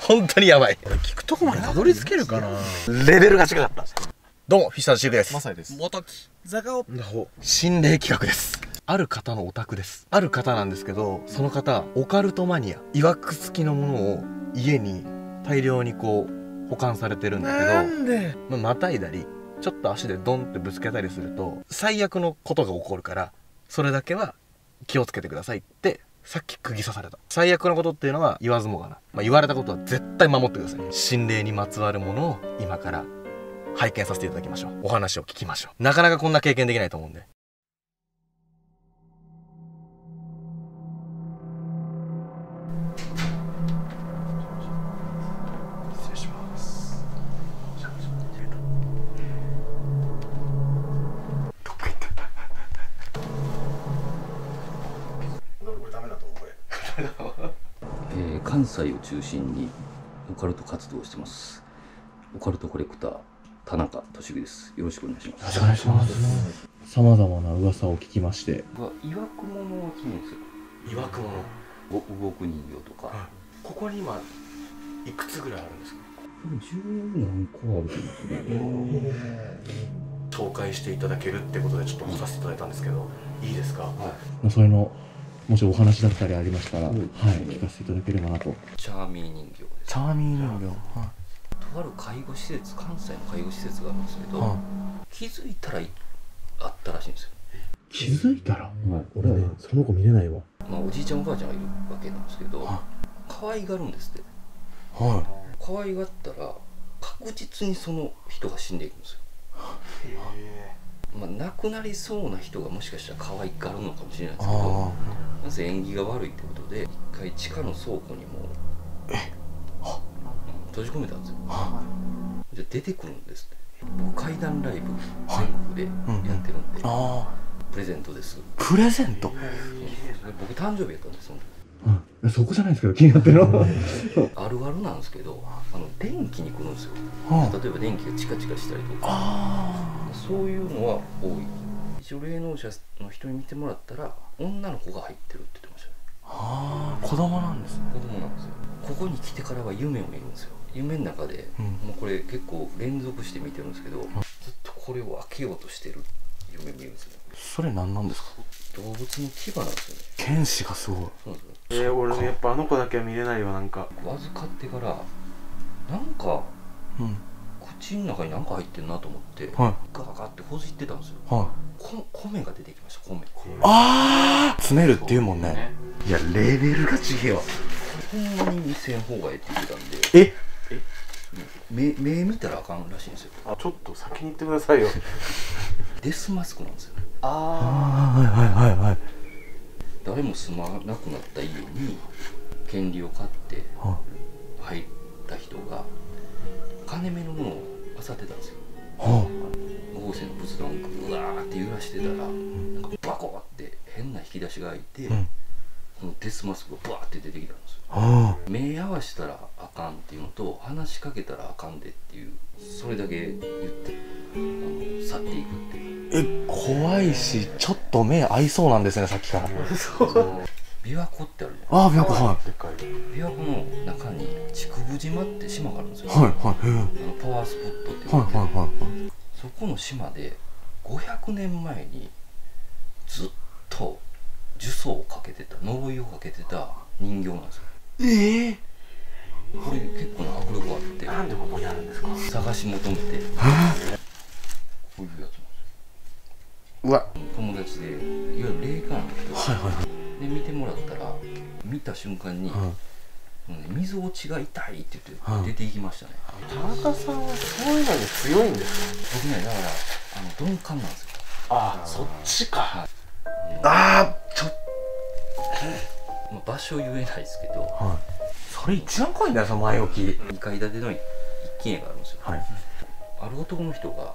本当にやばい。 俺聞くとこまでたどり着けるかな。 レベルが違かった。どうも、フィッシャーのシルです。 マサイです。 元木坂尾心霊企画です。ある方のお宅です。ある方なんですけど、その方オカルトマニア、曰く付きのものを家に大量にこう保管されてるんだけど、 なんでまたいだりちょっと足でドンってぶつけたりすると最悪のことが起こるから、それだけは気をつけてくださいってさっき釘刺された。最悪のことっていうのは言わずもがな、言われたことは絶対守ってください。心霊にまつわるものを今から拝見させていただきましょう。お話を聞きましょう。なかなかこんな経験できないと思うんで。失礼します。どっか行った。これダメだと思う。これ関西を中心にオカルト活動をしてます。オカルトコレクター田中俊樹です。よろしくお願いします。 よろしくお願いします。 さまざまな噂を聞きまして、 いわくものを記念する曰くもの、 動く人形とか、 ここに今いくつぐらいあるんですか。 10何個あると思うんですね。 紹介していただけるってことでちょっと来させていただいたんですけど、いいですか。 それのもしお話だったりありましたら、はい、聞かせていただければなと。 チャーミー人形です。 チャーミー人形、 とある介護施設、関西の介護施設があるんですけど、気づいたらあったらしいんですよ。 気づいたら、 俺はその子見れないわ。 おじいちゃんおばあちゃんがいるわけなんですけど、可愛がるんですって。可愛がったら確実にその人が死んでいくんですよ。亡くなりそうな人がもしかしたら可愛がるのかもしれないですけど、なぜ縁起が悪いってことで一回地下の倉庫にも閉じ込めたんですよ。で出てくるんですって。僕怪談ライブ全国でやってるんで、プレゼントです。 プレゼント。 僕誕生日やったんですよ。 そこじゃないですけど気になってるのあるあるなんですけど、電気に来るんですよ。例えば電気がチカチカしたりとか、そういうのは多い。一応霊能者の人に見てもらったら女の子が入ってるって言ってましたね。 子供なんですね。 子供なんですよ。ここに来てからは夢を見るんですよ。夢の中で、もうこれ結構連続して見てるんですけど、ずっとこれを開けようとしてる夢見るんですよ。 それ何なんですか。 動物の牙なんですよね。 剣士がすごい。 そうなんですよ。 俺やっぱあの子だけは見れないよ。なんか預かってからなんか、口の中に何か入ってるなと思って、ガーガーってほじってたんですよ。米が出てきました。米。 詰めるっていうもんね。いやレベルが違うわ。 ほんまに見せん方がええって言ってたんで。目見たらあかんらしいんですよ。 ちょっと先に言ってくださいよ。 デスマスクなんですよ。誰も住まなくなった家に権利を買って入った人が金目のものを漁ってたんですよ。豪勢の仏壇をぐわーって揺らしてたら、なんかバコーって変な引き出しが開いて、このデスマスクがバーって出てきたんですよ。目合わしたらあかんっていうのと、話しかけたらあかんでっていう、それだけ言って去っていくっていう。 怖いし、ちょっと目合いそうなんですね、さっきから。 琵琶湖ってあるじゃないですか。 琵琶湖、 琵琶湖の中に竹生島って島があるんですよ。パワースポットっていう、そこの島で500年前にずっと呪詛をかけてた、呪いをかけてた人形なんですよ。これ結構な迫力があって、 なんでここにあるんですか。 探し求めて、こういうやつなんですよ。友達でいわゆる霊感の人で見てもらったら、見た瞬間に水落ちが痛いって言って出ていきましたね。 田中さんはそういうのに強いんです僕ね、だから鈍感なんですよ。 そっちか。 場所言えないですけど、 それ一番怖いんだよ、その前置き。 2階建ての一軒家があるんですよ。ある男の人が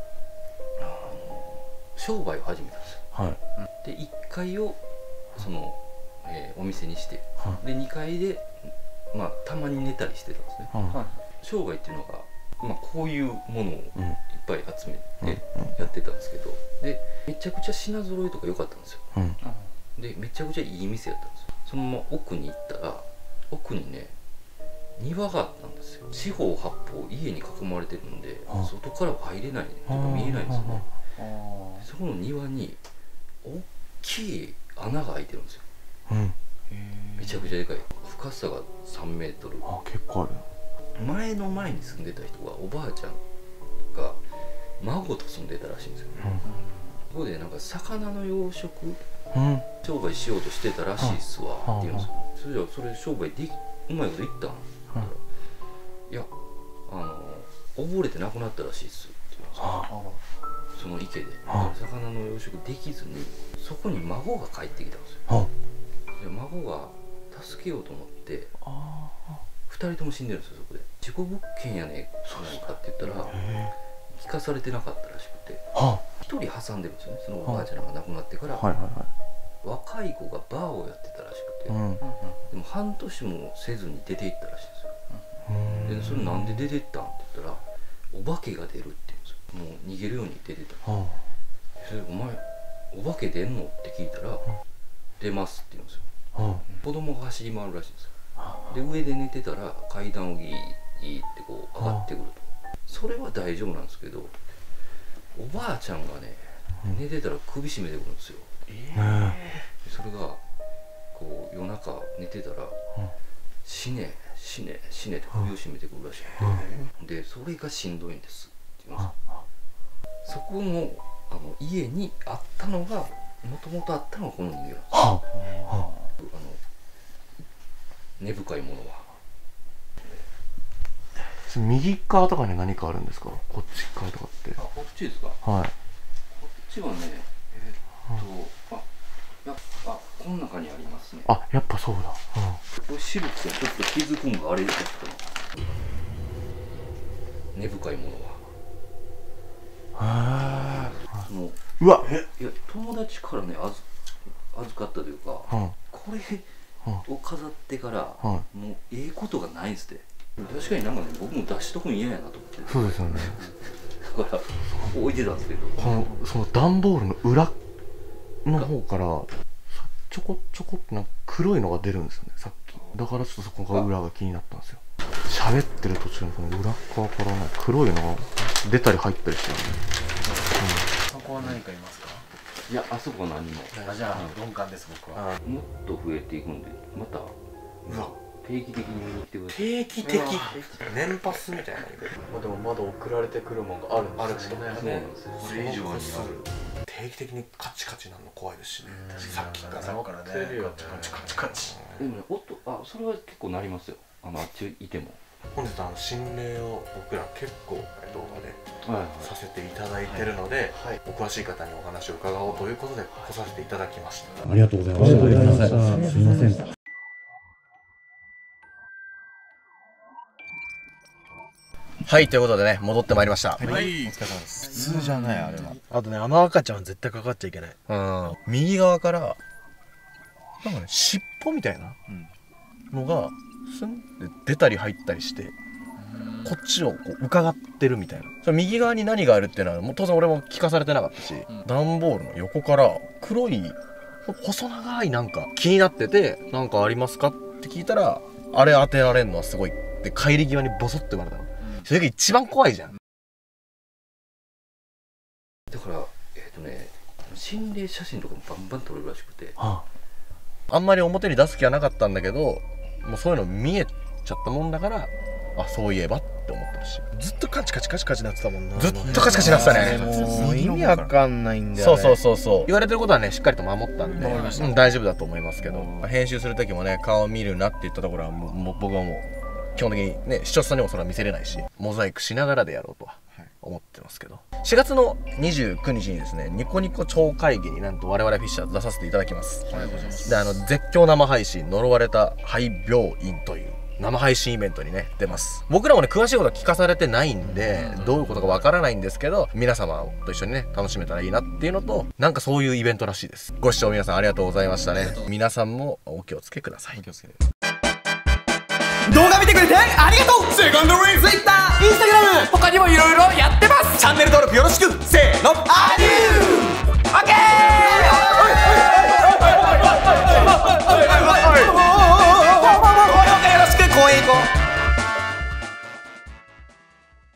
商売を始めたんですよ。で1階をその、お店にして、で2階でたまに寝たりしてたんですね。商売っていうのが、こういうものをいっぱい集めてやってたんですけど、でめちゃくちゃ品揃えとか良かったんですよ。でめちゃくちゃいい店やったんですよ。そのまま奥に行ったら、奥にね庭があったんですよ。四方八方家に囲まれてるんで、外からは入れないというか見えないんですよね。そこの庭に大きい穴が開いてるんですよ。めちゃくちゃでかい。深さが3メートル。 結構ある。 前の前に住んでた人がおばあちゃんが孫と住んでたらしいんですよ。そこでなんか魚の養殖商売しようとしてたらしいっすわって言うんですよ。それじゃそれ商売でうまいこと言ったん？いや溺れて亡くなったらしいっすって言うんですよ。その池で魚の養殖できずにそこに孫が帰ってきたんですよ。で孫が助けようと思って2人とも死んでるんですよ。そこで事故物件やねんかって言ったら聞かされてなかったらしくて1人挟んでるんですよね。そのおばあちゃんが亡くなってから若い子がバーをやってたらしくて、でも半年もせずに出て行ったらしいんですよ。でそれなんで出てったんって言ったらお化けが出るって言うんですよ。もう逃げるように出てた。それお前お化け出んのって聞いたら出ますって言うんですよ。子供が走り回るらしいんですよ。で上で寝てたら階段をギーギーってこう上がってくると。それは大丈夫なんですけどおばあちゃんがね寝てたら首絞めてくるんですよ。それがこう夜中寝てたら死ね死ね死ねって首を絞めてくるらしくて、でそれがしんどいんですって言うんですよ。そこの家にあったのがもともとあったのがこの人形なんですよ。根深いものは右側とかに何かあるんですか？こっち側とかって。 こっちですか？ はい。 こっちはねこの中にありますね。 やっぱそうだ。 これシルクがちょっと気づくんがあれですけど根深いものはうわいや友達からね預かったというか、これを飾ってからもうええことがないんですって。確かになんかね僕も出しとくん嫌やなと思って。 そうですよね。 だから置いてたんですけどその段ボールの裏の方からちょこちょこってなんか黒いのが出るんですよねさっき。だからちょっとそこが裏が気になったんですよ。喋ってる途中のこの裏側からね黒いのが出たり入ったりしてるね。 そこは何かいますか？ いやあそこは何も。 じゃあ鈍感です僕は。 もっと増えていくんでまた定期的に見に来てください。 定期的年パスみたいな。 でもまだ送られてくるものがあるんですよね。 そうなんですよ。 それ以上にある。定期的にカチカチなの怖いですしね。さっきからねカチカチカチ。 でもねそれは結構なりますよ。あっちいても。 本日心霊を僕ら結構動画でさせていただいてるので、お詳しい方にお話を伺おうということで来させていただきました。 ありがとうございました。すいません。 はい、ということでね、戻ってまいりました。 はい、お疲れ様です。普通じゃないあれは。あとね、あの赤ちゃんは絶対かかっちゃいけない。右側からなんかね、尻尾みたいなのがスンって出たり入ったりして、こっちをこう伺ってるみたいな。それ右側に何があるっていうのはもう当然俺も聞かされてなかったし、段ボールの横から黒い細長いなんか気になってて、なんかありますかって聞いたら、あれ当てられんのはすごいって帰り際にボソって言われたの。それが一番怖いじゃん。 だから心霊写真とかもバンバン撮れるらしくて、 あんまり表に出す気はなかったんだけど、もうそういうの見えちゃったもんだから、そういえばって思ってるし、 ずっとカチカチカチカチなってたもんな。 ずっとカチカチなってたね。 もう意味わかんないんだよね。 そう言われてることはねしっかりと守ったんで、大丈夫だと思いますけど、編集する時もね顔見るなって言ったところはもう僕はもう基本的にね視聴者さんにもそれは見せれないし、モザイクしながらでやろうとは思ってますけど、4月の29日にですねニコニコ超会議になんと我々フィッシャーズ出させていただきます。で絶叫生配信呪われた廃病院という生配信イベントにね出ます。僕らもね詳しいことは聞かされてないんでどういうことかわからないんですけど、皆様と一緒にね楽しめたらいいなっていうのと、なんかそういうイベントらしいです。ご視聴皆さんありがとうございましたね。皆さんもお気をつけください。 動画見てくれてありがとう。セカンドレイン、Twitter、Instagram、他にもいろいろやってます。チャンネル登録よろしく。せーの、アデュー。オッケー。